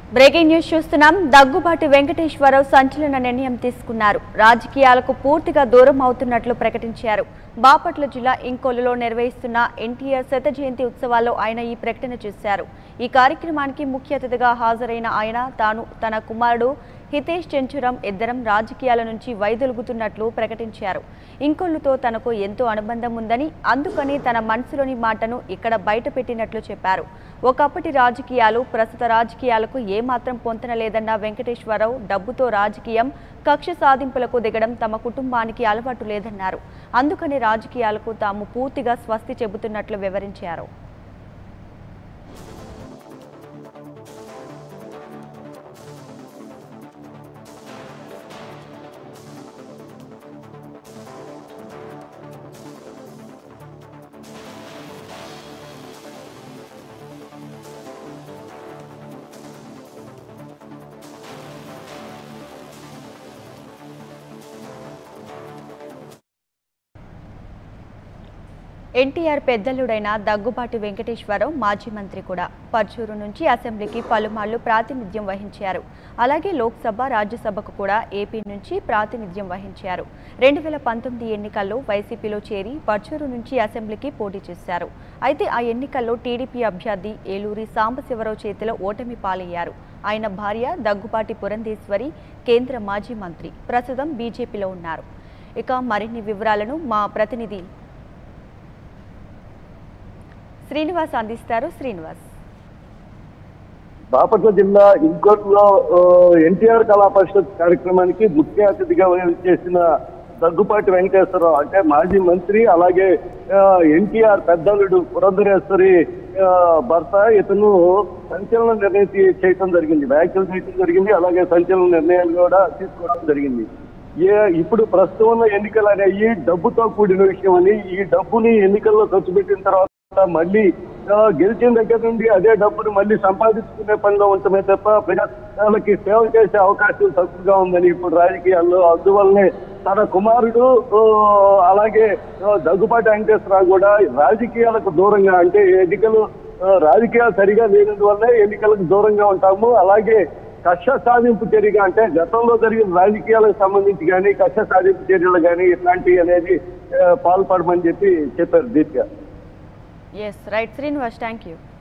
Breaking news చూస్తున్నాం. దగ్గుబాటి వెంకటేశ్వరరావు సంచలన నిర్ణయం తీసుకున్నారు. రాజకీయాలకు పూర్తిగా దూరం అవుతున్నట్లు ప్రకటించారు. బాపట్ల జిల్లా ఇంకోలులో నిర్వహిస్తున్న ఎన్టీఆర్ శత జయంతి ఉత్సవాల్లో ఆయన ఈ ప్రకటన చేశారు. ఈ కార్యక్రమానికి ముఖ్య అతిథిగా హాజరైన ఆయన తాను తన కుమారుడు హితేష్ చెంచురం ఇద్దరం రాజకీయాల నుంచి వైదొలుగుతున్నట్లు ప్రకటించారు. ఇంకొల్లుతో తనకు ఎంతో అనుబంధం ఉందని, అందుకని తన మనసులోని మాటను ఇక్కడ బయటపెట్టినట్లు చెప్పారు. ఒకప్పటి రాజకీయాలు ప్రస్తుత రాజకీయాలకు ఏమాత్రం పొంతనలేదన్న వెంకటేశ్వరరావు డబ్బుతో రాజకీయం, కక్ష సాధింపులకు దిగడం తమ కుటుంబానికి అలవాటు లేదన్నారు. అందుకని రాజకీయాలకు తాము పూర్తిగా స్వస్తి చెబుతున్నట్లు వివరించారు. ఎన్టీఆర్ పెద్దలుడైన దగ్గుబాటి వెంకటేశ్వరరావు మాజీ మంత్రి కూడా. పర్చూరు నుంచి అసెంబ్లీకి పలుమార్లు ప్రాతినిధ్యం వహించారు. అలాగే లోక్సభ, రాజ్యసభకు కూడా ఏపీ నుంచి ప్రాతినిధ్యం వహించారు. 2019 ఎన్నికల్లో వైసీపీలో చేరి పర్చూరు నుంచి అసెంబ్లీకి పోటీ చేశారు. అయితే ఆ ఎన్నికల్లో టీడీపీ అభ్యర్థి ఏలూరి సాంబశివరావు చేతిలో ఓటమి పాలయ్యారు. ఆయన భార్య దగ్గుబాటి పురంధేశ్వరి కేంద్ర మాజీ మంత్రి, ప్రస్తుతం బీజేపీలో ఉన్నారు. ఇక మరిన్ని వివరాలను మా ప్రతినిధి శ్రీనివాస్ అందిస్తారు. శ్రీనివాస్, బాపట్ల జిల్లా ఇంకోట్లో ఎన్టీఆర్ కళా పరిషత్ కార్యక్రమానికి ముఖ్య అతిథిగా చేసిన దగ్గుపాటి వెంకటేశ్వరరావు అంటే మాజీ మంత్రి, అలాగే ఎన్టీఆర్ పెద్దలుడు పురంధరేశ్వరి భర్త, ఇతను సంచలన నిర్ణయం చేయడం జరిగింది, వ్యాఖ్యలు చేయడం జరిగింది. అలాగే సంచలన నిర్ణయాలు కూడా తీసుకోవడం జరిగింది. ఇప్పుడు ప్రస్తుతం ఉన్న ఎన్నికలు అనేవి డబ్బుతో కూడిన విషయం అని, ఈ డబ్బుని ఎన్నికల్లో ఖర్చు పెట్టిన తర్వాత మళ్ళీ గెలిచిన దగ్గర నుండి అదే డబ్బును మళ్ళీ సంపాదించుకునే పనిలో ఉంటమే తప్ప ప్రజలకి సేవ చేసే అవకాశం తక్కువగా ఉందని ఇప్పుడు రాజకీయాల్లో. అందువల్లనే తన కుమారుడు అలాగే దగ్గుబాటి వెంకటేశ్వరరావు కూడా రాజకీయాలకు దూరంగా, అంటే ఎన్నికలు రాజకీయాలు సరిగా లేనందువల్లే ఎన్నికలకు దూరంగా ఉంటాము. అలాగే కక్ష సాధింపు చర్యగా, అంటే గతంలో జరిగిన రాజకీయాలకు సంబంధించి కానీ కక్ష సాధింపు చర్యలు కానీ ఇట్లాంటివి అనేది పాల్పడమని చెప్పారు Deepika. Yes, right, Srinivas, thank you.